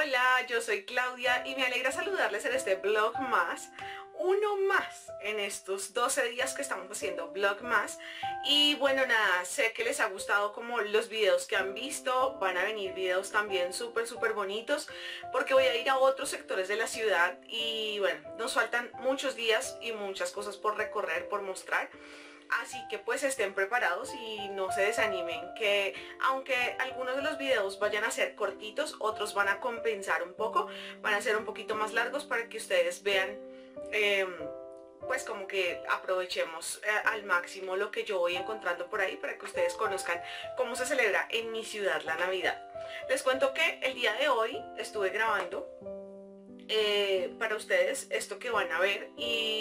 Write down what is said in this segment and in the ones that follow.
Hola, yo soy Claudia y me alegra saludarles en este vlog más, uno más en estos 12 días que estamos haciendo vlog más. Y bueno, nada, sé que les ha gustado como los videos que han visto, van a venir videos también súper bonitos porque voy a ir a otros sectores de la ciudad y bueno, nos faltan muchos días y muchas cosas por recorrer, por mostrar. Así que pues estén preparados y no se desanimen, que aunque algunos de los videos vayan a ser cortitos, otros van a compensar un poco, van a ser un poquito más largos para que ustedes vean, pues como que aprovechemos al máximo lo que yo voy encontrando por ahí para que ustedes conozcan cómo se celebra en mi ciudad la Navidad. Les cuento que el día de hoy estuve grabando para ustedes esto que van a ver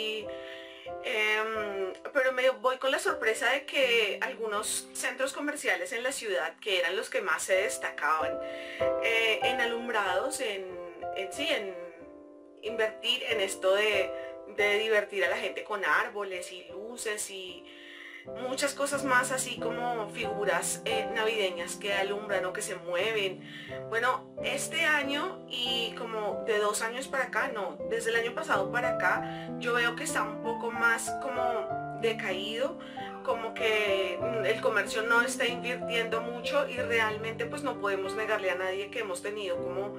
pero me voy con la sorpresa de que algunos centros comerciales en la ciudad, que eran los que más se destacaban en alumbrados, en invertir en esto de divertir a la gente con árboles y luces y muchas cosas más, así como figuras navideñas que alumbran o que se mueven. Bueno, este año y como de 2 años para acá, no, desde el año pasado para acá, yo veo que está un poco más como decaído, como que el comercio no está invirtiendo mucho y realmente pues no podemos negarle a nadie que hemos tenido como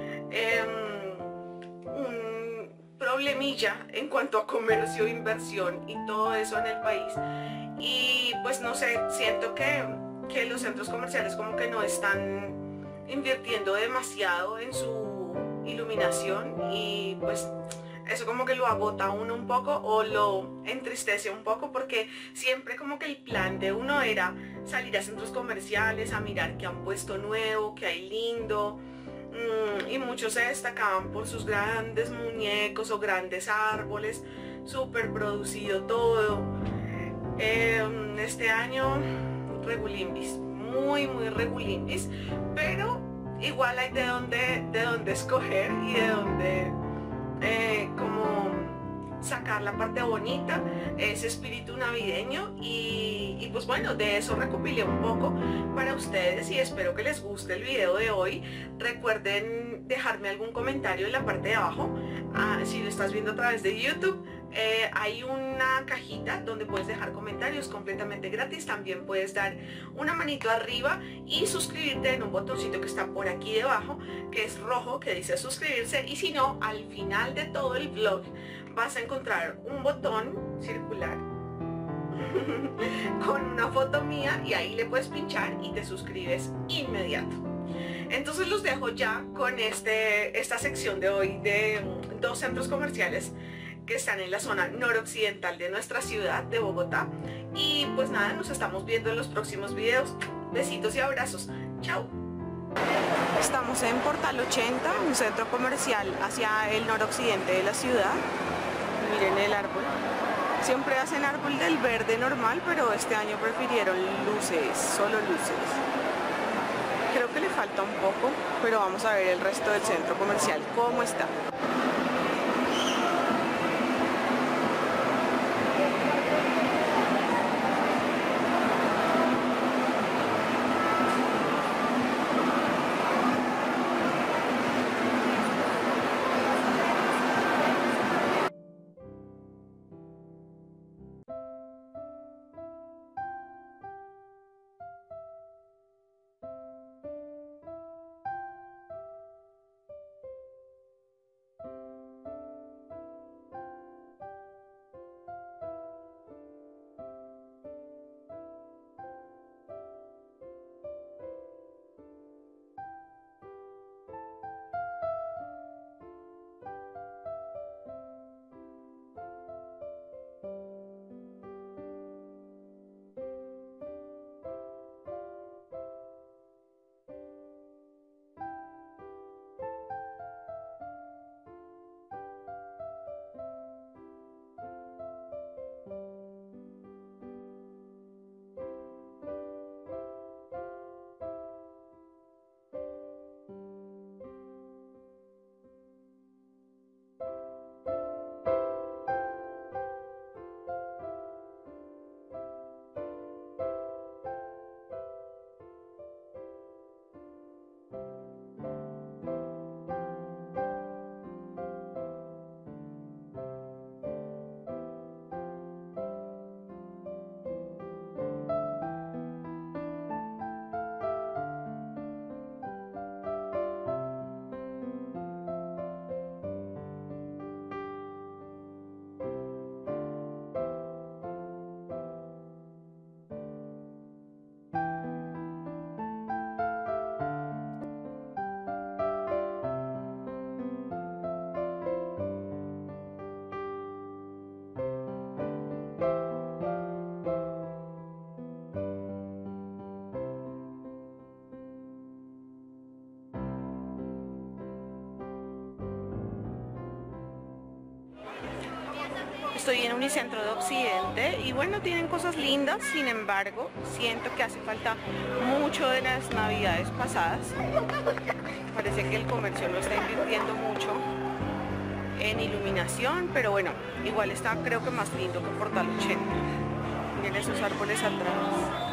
un problemilla en cuanto a comercio, inversión y todo eso en el país. Y pues no sé, siento que los centros comerciales como que no están invirtiendo demasiado en su iluminación y pues eso como que lo agota a uno un poco o lo entristece un poco, porque siempre como que el plan de uno era salir a centros comerciales a mirar qué han puesto nuevo, qué hay lindo. Y muchos se destacaban por sus grandes muñecos o grandes árboles, súper producido todo. Este año regulimbis, muy regulimbis, pero igual hay de dónde escoger y de dónde como sacar la parte bonita, ese espíritu navideño y pues bueno, de eso recopilé un poco para ustedes y espero que les guste el video de hoy. Recuerden dejarme algún comentario en la parte de abajo. Si lo estás viendo a través de YouTube, hay una cajita donde puedes dejar comentarios completamente gratis. También puedes dar una manito arriba y suscribirte en un botoncito que está por aquí debajo, que es rojo, que dice suscribirse. Y si no, al final de todo el vlog vas a encontrar un botón circular con una foto mía y ahí le puedes pinchar y te suscribes inmediato. Entonces los dejo ya con esta sección de hoy de dos centros comerciales que están en la zona noroccidental de nuestra ciudad de Bogotá. Y pues nada, nos estamos viendo en los próximos videos. Besitos y abrazos. Chao. Estamos en Portal 80, un centro comercial hacia el noroccidente de la ciudad. Miren el árbol. Siempre hacen árbol del verde normal, pero este año prefirieron luces, solo luces. Creo que le falta un poco, pero vamos a ver el resto del centro comercial cómo está. Estoy en Unicentro de Occidente y bueno, tienen cosas lindas, sin embargo, siento que hace falta mucho de las navidades pasadas. Parece que el comercio no está invirtiendo mucho en iluminación, pero bueno, igual está creo que más lindo que Portal 80. Miren esos árboles atrás.